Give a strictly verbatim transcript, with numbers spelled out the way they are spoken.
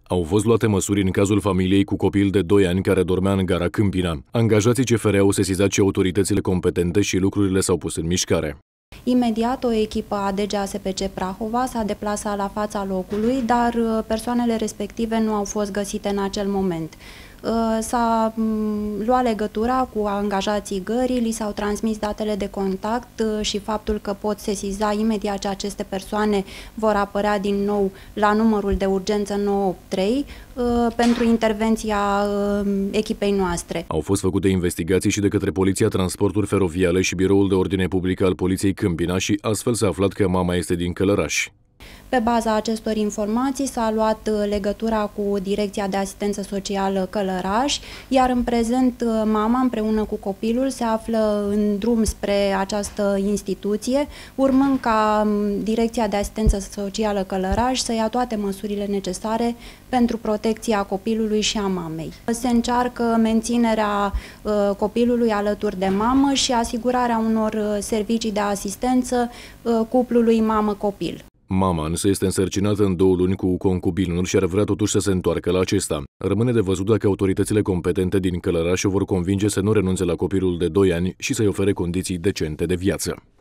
Au fost luate măsuri în cazul familiei cu copil de doi ani care dormea în gara Câmpina. Angajații C F R au sesizat și autoritățile competente și lucrurile s-au pus în mișcare. Imediat, o echipă a D G A S P C Prahova s-a deplasat la fața locului, dar persoanele respective nu au fost găsite în acel moment. S-a luat legătura cu angajații gării, li s-au transmis datele de contact și faptul că pot sesiza imediat ce aceste persoane vor apărea din nou la numărul de urgență nouă opt trei pentru intervenția echipei noastre. Au fost făcute investigații și de către Poliția Transporturi Feroviale și Biroul de Ordine Publică al Poliției Câmpina și astfel s-a aflat că mama este din Călăraș. Pe baza acestor informații s-a luat legătura cu Direcția de Asistență Socială Călăraș, iar în prezent mama împreună cu copilul se află în drum spre această instituție, urmând ca Direcția de Asistență Socială Călăraș să ia toate măsurile necesare pentru protecția copilului și a mamei. Se încearcă menținerea copilului alături de mamă și asigurarea unor servicii de asistență cuplului mamă-copil. Mama însă este însărcinată în două luni cu concubinul și ar vrea totuși să se întoarcă la acesta. Rămâne de văzut dacă autoritățile competente din Călăraș o vor convinge să nu renunțe la copilul de doi ani și să-i ofere condiții decente de viață.